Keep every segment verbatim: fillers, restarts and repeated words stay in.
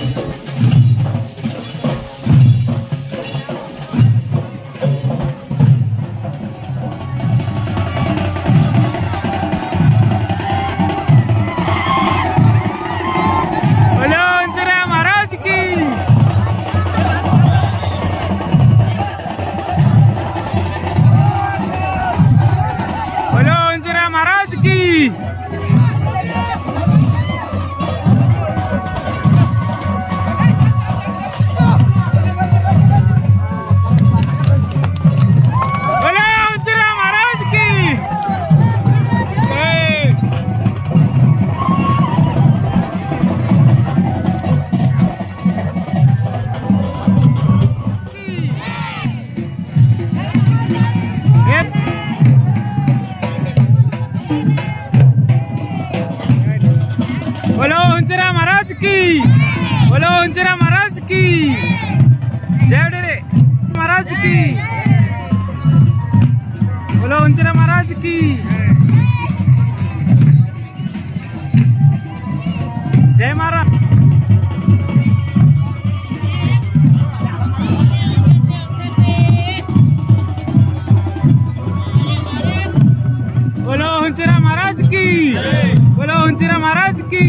बोलो हुंचरा महाराज की, बोलो हुंचरा महाराज की जय डेरे महाराज की, बोलो हुंचरा महाराज की जय महाराज। बोलो हुंचरा महाराज की, बोलो हुंचरा महाराज की।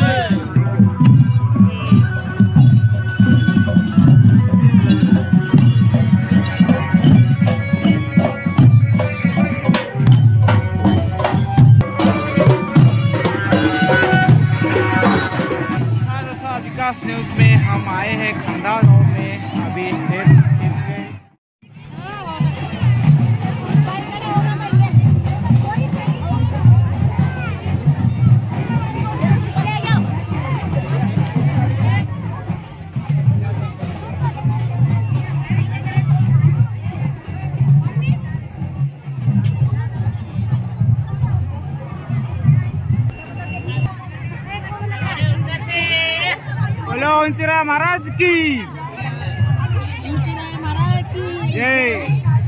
विकास न्यूज में हम आए हैं खंडा गांव में, अभी फिर खींच गए। बोलो हुंचरा महाराज की जय।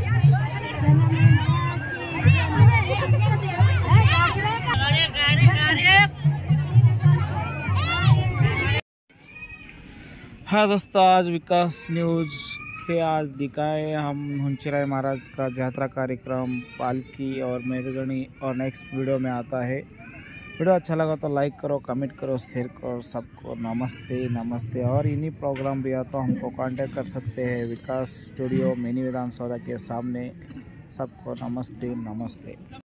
हाँ दोस्तों, आज विकास न्यूज से आज दिखाए हम हुंचरा महाराज का यात्रा कार्यक्रम, पालकी और मेरगणी, और नेक्स्ट वीडियो में आता है। वीडियो अच्छा लगा तो लाइक करो, कमेंट करो, शेयर करो। सबको नमस्ते नमस्ते। और इन्हीं प्रोग्राम भी आता हमको कांटेक्ट कर सकते हैं विकास स्टूडियो मिनी विधानसभा के सामने। सबको नमस्ते नमस्ते।